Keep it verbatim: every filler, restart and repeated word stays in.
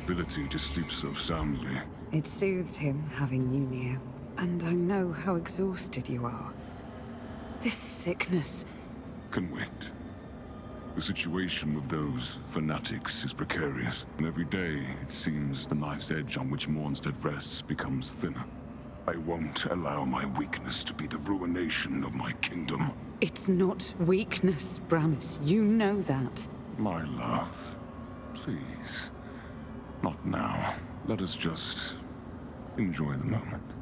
ability to sleep so soundly. It soothes him having you near. And I know how exhausted you are. This sickness... Can wait. The situation with those fanatics is precarious, and every day it seems the knife's edge on which Mornstead rests becomes thinner. I won't allow my weakness to be the ruination of my kingdom. It's not weakness, Bramis. You know that. My love, please. Not now. Let us just enjoy the moment.